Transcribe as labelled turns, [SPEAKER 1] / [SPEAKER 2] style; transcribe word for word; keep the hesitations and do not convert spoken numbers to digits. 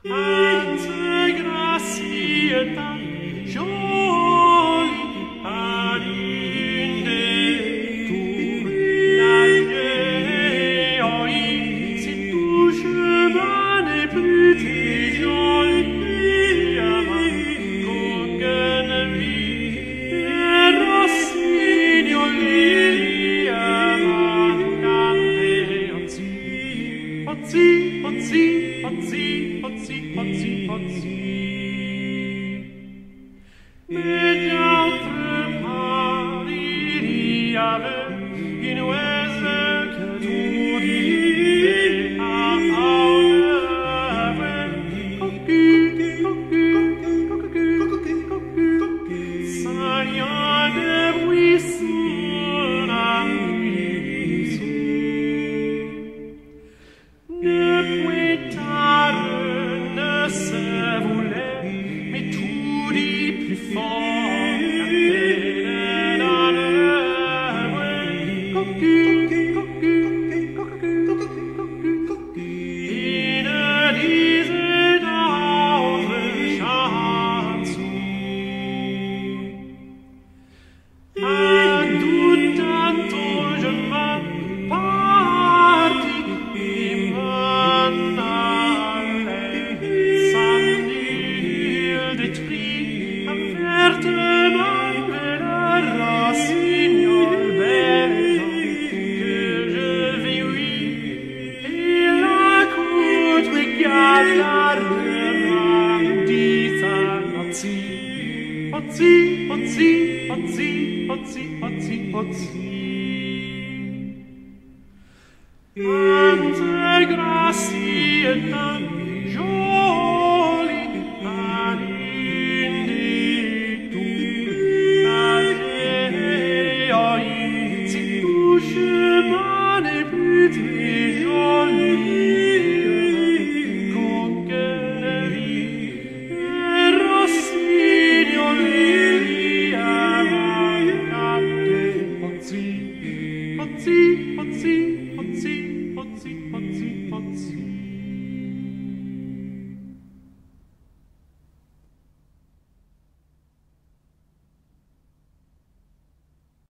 [SPEAKER 1] Ante gracieta, jolie, alinde, tu la vieille, si tout chemin n'est plus tes jolis amants, qu'aucune vie, et rossignoli, amante, ozzi, ozzi, ozzi, ozzi, ozzi, ozzi, ozzi. Mais d'autre part, il y avait une oise que tout disait à Auvergne. Cocu, cocu, cocu, cocu, cocu, saillant de buisson à buisson. Depuis tard ne se voulait, mais tout dit plus fort, cantait dans le bois. Cocu, cocu, cocu, cocu, cocu, il ne disait d'autre chanson. À tout tantôt je m'en partis et m'en allais, sans nul détruit, avertement de la rossignol belle que je vieillis, et la côte regarde disant ozzi, ozzi, ozzi, ozzi, ozzi, ozzi, ozzi. Ante gracieta,